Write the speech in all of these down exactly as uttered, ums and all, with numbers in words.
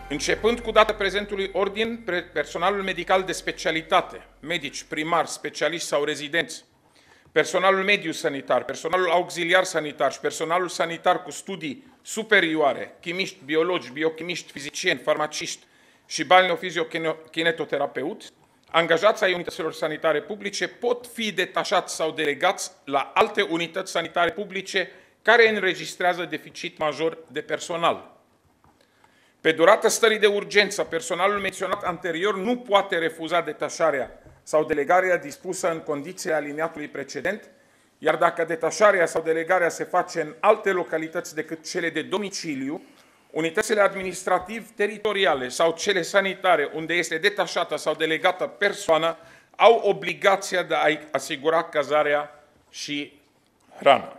Începând cu data prezentului ordin, personalul medical de specialitate, medici, primari, specialiști sau rezidenți, personalul mediu sanitar, personalul auxiliar sanitar și personalul sanitar cu studii superioare, chimiști, biologi, biochimiști, fizicieni, farmaciști și balneofizio-kinetoterapeuți, angajați ai unităților sanitare publice pot fi detașați sau delegați la alte unități sanitare publice care înregistrează deficit major de personal. Pe durata stării de urgență, personalul menționat anterior nu poate refuza detașarea sau delegarea dispusă în condițiile aliniatului precedent, iar dacă detașarea sau delegarea se face în alte localități decât cele de domiciliu, unitățile administrativ-teritoriale sau cele sanitare unde este detașată sau delegată persoana au obligația de a asigura cazarea și hrana.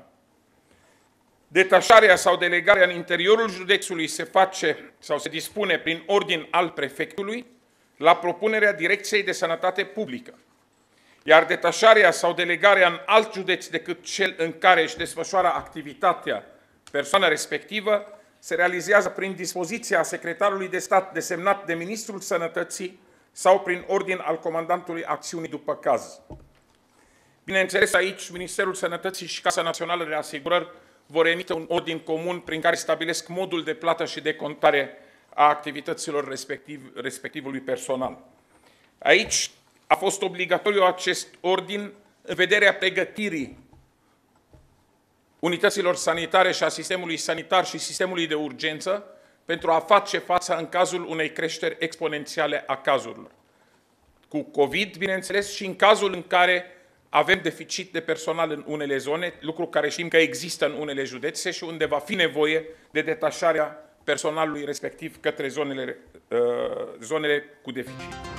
Detașarea sau delegarea în interiorul județului se face sau se dispune prin ordin al prefectului la propunerea Direcției de Sănătate Publică, iar detașarea sau delegarea în alt județ decât cel în care își desfășoară activitatea persoana respectivă se realizează prin dispoziția secretarului de stat desemnat de Ministrul Sănătății sau prin ordin al comandantului acțiunii după caz. Bineînțeles, aici Ministerul Sănătății și Casa Națională de Asigurări vor emite un ordin comun prin care stabilesc modul de plată și de contare a activităților respectiv, respectivului personal. Aici a fost obligatoriu acest ordin în vederea pregătirii unităților sanitare și a sistemului sanitar și sistemului de urgență pentru a face față în cazul unei creșteri exponențiale a cazurilor. Cu COVID, bineînțeles, și în cazul în care avem deficit de personal în unele zone, lucru care știm că există în unele județe și unde va fi nevoie de detașarea personalului respectiv către zonele, uh, zonele cu deficit.